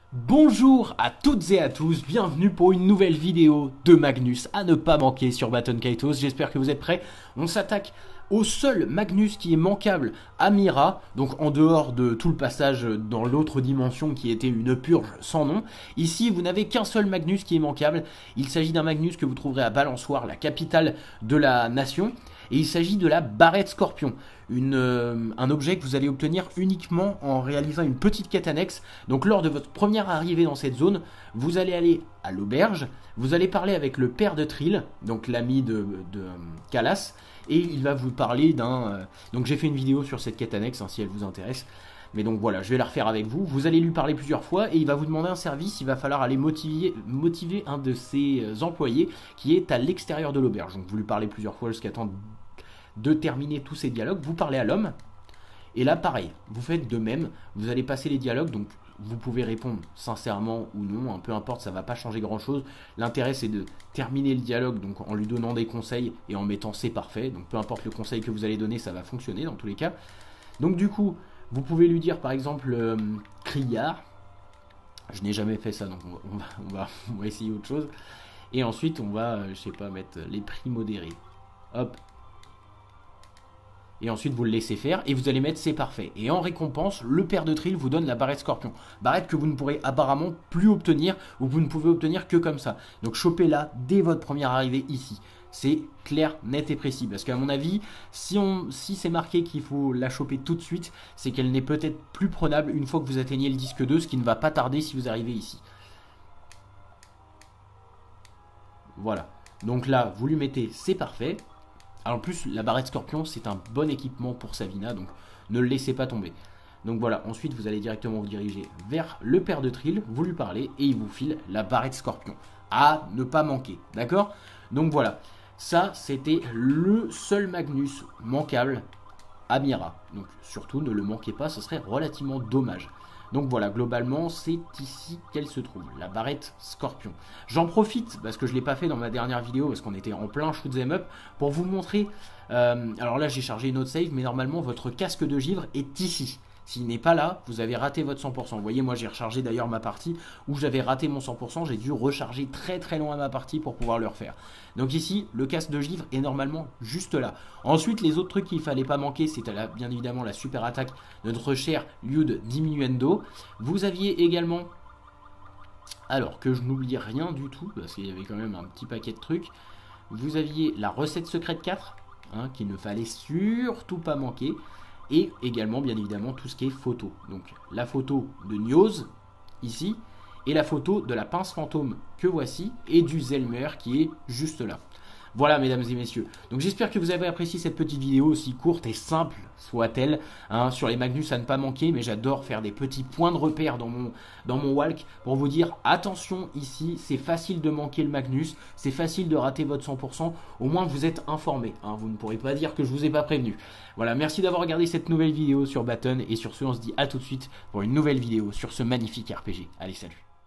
Bonjour à toutes et à tous, bienvenue pour une nouvelle vidéo de Magnus à ne pas manquer sur Baton Kaitos. J'espère que vous êtes prêts. On s'attaque au seul Magnus qui est manquable à Mira, donc en dehors de tout le passage dans l'autre dimension qui était une purge sans nom. Ici, vous n'avez qu'un seul Magnus qui est manquable. Il s'agit d'un Magnus que vous trouverez à Balançoire, la capitale de la nation. Et il s'agit de la barrette scorpion, un objet que vous allez obtenir uniquement en réalisant une petite quête annexe. Donc lors de votre première arrivée dans cette zone, vous allez aller à l'auberge, vous allez parler avec le père de Trill, donc l'ami de Calas, et il va vous parler d'un... Donc j'ai fait une vidéo sur cette quête annexe, hein, si elle vous intéresse. Mais donc voilà, je vais la refaire avec vous. Vous allez lui parler plusieurs fois et il va vous demander un service. Il va falloir aller motiver un de ses employés qui est à l'extérieur de l'auberge. Donc vous lui parlez plusieurs fois jusqu'à temps de terminer tous ces dialogues. Vous parlez à l'homme. Et là, pareil, vous faites de même. Vous allez passer les dialogues. Donc vous pouvez répondre sincèrement ou non. Peu importe, ça ne va pas changer grand-chose. L'intérêt, c'est de terminer le dialogue donc en lui donnant des conseils et en mettant c'est parfait. Donc peu importe le conseil que vous allez donner, ça va fonctionner dans tous les cas. Donc du coup... Vous pouvez lui dire par exemple criard. Je n'ai jamais fait ça, donc on va essayer autre chose. Et ensuite on va, je sais pas, mettre les prix modérés. Hop. Et ensuite vous le laissez faire et vous allez mettre c'est parfait. Et en récompense, le père de Trill vous donne la barrette scorpion. Barrette que vous ne pourrez apparemment plus obtenir ou vous ne pouvez obtenir que comme ça. Donc chopez-la dès votre première arrivée ici. C'est clair, net et précis. Parce qu'à mon avis, si c'est marqué qu'il faut la choper tout de suite, c'est qu'elle n'est peut-être plus prenable une fois que vous atteignez le disque 2, ce qui ne va pas tarder si vous arrivez ici. Voilà. Donc là, vous lui mettez, c'est parfait. Alors en plus, la barrette scorpion, c'est un bon équipement pour Savina, donc ne le laissez pas tomber. Donc voilà, ensuite vous allez directement vous diriger vers le père de Trill, vous lui parlez et il vous file la barrette scorpion. À ne pas manquer, d'accord? Donc voilà. Ça, c'était le seul Magnus manquable à Mira. Donc surtout, ne le manquez pas, ce serait relativement dommage. Donc voilà, globalement, c'est ici qu'elle se trouve, la barrette scorpion. J'en profite, parce que je ne l'ai pas fait dans ma dernière vidéo, parce qu'on était en plein shoot 'em up, pour vous montrer... alors là, j'ai chargé une autre save, mais normalement, votre casque de givre est ici. S'il n'est pas là, vous avez raté votre 100%. Vous voyez, moi j'ai rechargé d'ailleurs ma partie où j'avais raté mon 100%. J'ai dû recharger très très loin ma partie pour pouvoir le refaire. Donc ici, le casque de givre est normalement juste là. Ensuite, les autres trucs qu'il ne fallait pas manquer, c'était bien évidemment la super attaque de notre cher Liud Diminuendo. Vous aviez également, alors que je n'oublie rien du tout, parce qu'il y avait quand même un petit paquet de trucs, vous aviez la recette secrète 4, hein, qu'il ne fallait surtout pas manquer. Et également, bien évidemment, tout ce qui est photo. Donc, la photo de Nioz, ici, et la photo de la pince fantôme que voici, et du Zelmer qui est juste là. Voilà, mesdames et messieurs. Donc, j'espère que vous avez apprécié cette petite vidéo, aussi courte et simple soit-elle, hein, sur les Magnus à ne pas manquer. Mais j'adore faire des petits points de repère dans mon walk pour vous dire, attention, ici, c'est facile de manquer le Magnus, c'est facile de rater votre 100%, au moins vous êtes informé. Hein, vous ne pourrez pas dire que je vous ai pas prévenu. Voilà, merci d'avoir regardé cette nouvelle vidéo sur Baton, et sur ce, on se dit à tout de suite pour une nouvelle vidéo sur ce magnifique RPG. Allez, salut!